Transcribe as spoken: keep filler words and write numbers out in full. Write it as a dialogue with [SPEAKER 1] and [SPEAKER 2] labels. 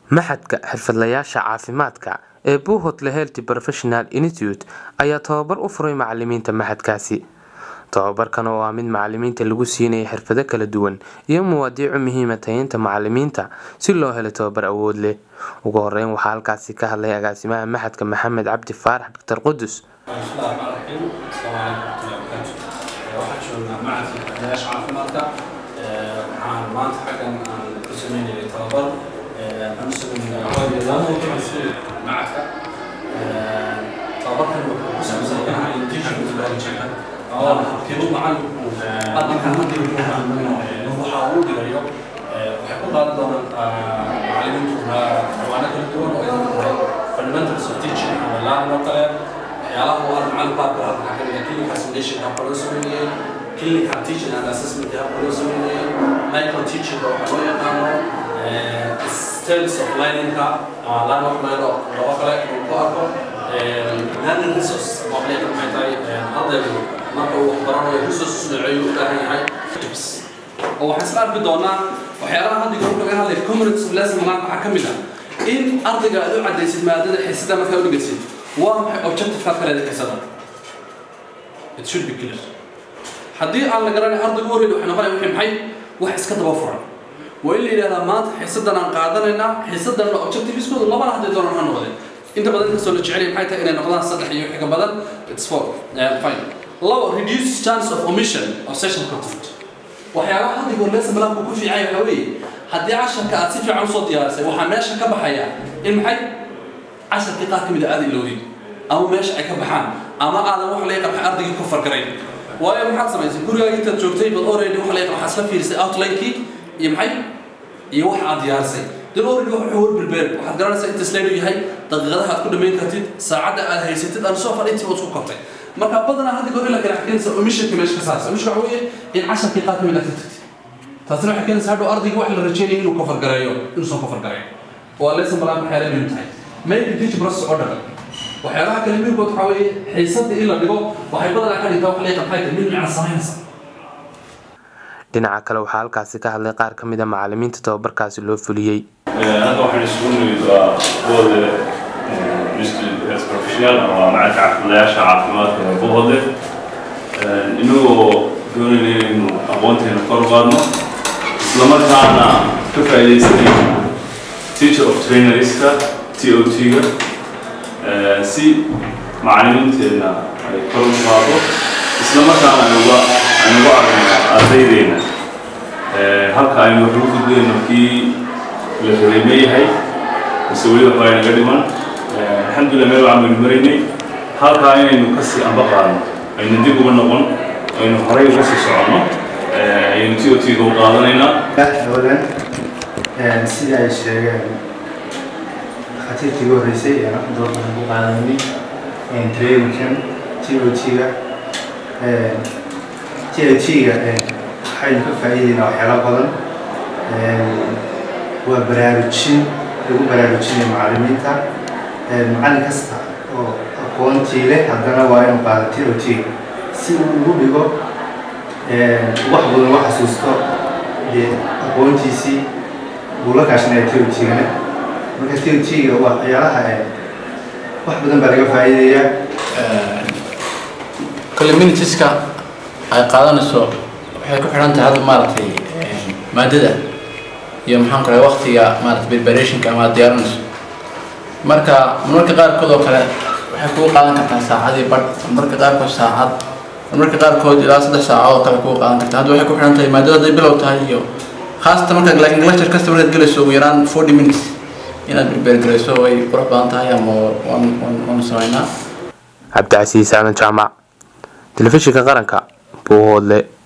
[SPEAKER 1] maxadka xirfadlayaasha caafimaadka ee Buuhoodle Health Professional Institute ayaa tababar u furay macallimiinta maxadkaasi. Tababarkan oo ah mid macallimiinta lagu siinay xirfado kala duwan iyo muwaadiic muhiim ah tayeynta macallimiinta si loo helo tababar awood leh. Ugu horeyn waxaa halkaasi ka hadlay agaasimaha maxadka Maxamed Cabdi Faarax Dr. Qudus.
[SPEAKER 2] كانوا معلم قد كان مدير منه وحاول يغير وحكوا قال دون معلمين وانا كنت دون fundamental teaching ولا نقله يلا هو المعلم بابا حكى كل presentation كان بروسمني كل كان teaching and assessment كان بروسمني micro teaching وحوالي كانوا styles of learning كا لا نقله لو نقله وقاكم learning resource مقلة كميتاي هذا marka uu baranayo resource noocyay u baahan yahay tips oo waxa isla arki doonaa waxyaalaha hadda group laga hadlay community lesson ma waxa kamid ah in ardayga aad u cadeysid maadada xiisada marka uu dhigaysid waa maxay objective ka kale xiisada it should be clear hadii aan la garanay ardaygu wareed waxa noqonaya wixii maxay wax iska daba furan waa in la yiraahdaa maanta xiisadan aan qaadanayna xiisadan objectiveskooda laba hadii doonaan ha noqdeen inta badan ka soo la jecel maxay tahay inay noqdaan saddex iyo wixii ka badan it's four fine low reduce chance of omission of session content waxyaalaha hadii goor leesan balaanku ku fiicay waxa weeye hadii casharka aad si fiican u soo diyaarisay waxa meesha ka baxaya in maxay casharka qaar kamid ah aad ilowday ama meesha ay ka baxaan ama aadan wax la yaqaan ardayga ku fargaray waayo maxaad samaysay guriga inta joogtay bad already wax la yaqaan xasla fiirsay outline-kii iyo maxay iyo wax aad diyaarisay dad already wax hor bilbeer waxaad garanaysaa inta slide yahay daqiiqadaha aad ku dhameyn kartid saacada aad haysatid aan soo fadhiitay oo isku qabtay marka badana hadii goor la kala xaqiiqsan omission meesha ka saarsan omission waxa weeye in casharkii qaad kamid ah taasina waxa keenaysa hadhow ardayga wax la rajaynayo inuu ka fargareeyo inuu soo ka fargareeyo waa lesson balan waxay leeyihiin tahay maybe teach process order waxyaalaha kale mid waxa weeye xiisada in la dhigo waxay badana ka dhigtaa wax la yaqaan min macna sameynaysa
[SPEAKER 1] dhinaca kale waxaa halkaasi ka hadlay qaar kamid ah macallimiinta tababarkaasi loo fuliyay
[SPEAKER 3] hadda waxaan isugu nimid waa professional ama macallin caafimaadka caafimaadka Buuhoodle inuu doonayay inuu aqoonteena kor u qaadno isla markaana ka faa'iideysanay teacher of trainers-ka T O T-ga si macallimiinteena ay kor u qaado isla markaana ay uga ay uga aragno ardaydeena halka aynu wax ugu gudbeyno kii la reemeeyay mas'uuliyadda waa inaga dhiman الحمد لله ما بعمل مريني هالكا إنه كسي أم بقارن إنه ديكو بنقول إنه هراي وكسي سعنا إنه تيو تيو قارنينا
[SPEAKER 4] أولاً سيدا الشيء خطير تيو رئيسي أنا دور من بقارني إن تري وكم تيو تيو تيو تيو حين كفايدنا وحلا قدر وبرارجين يقول برارجين معلمين تا macallin kasta oo aqoontii leh haddana waa inuu qaadato T O T si uu ugu dhigo wax badan wax xasuusto aqoontiisii uu la kaashanay T O T-gana marka T O T-ga waa waxyaalaha wax badan baa laga faa'iideeyaa
[SPEAKER 5] communities-ka ay qaadanayso waxay ku xiran tahay hadda maaragtay maadada iyo maxaan ku rahay waqtiga maaragtay preparation-ka ama diyaarinayso marka marka qaar kood oo kale waxay ku qaadan kartaa saacadii bad marka qaar kood saacad marka qaar kood ilaa saddex saacadood oo kale ku qaadan kartaa hadda waxay ku xiran tahay maadada ay bilow tahay iyo khaasatan marka like lecture kasta wanaad galayso ugu yaraan forty minutes inaad prepare garayso way qurux badan tahay ama one one one sameynaa
[SPEAKER 1] Cabdi Casiis Aadan Jaamac telefishinka qaranka Buuhoodle.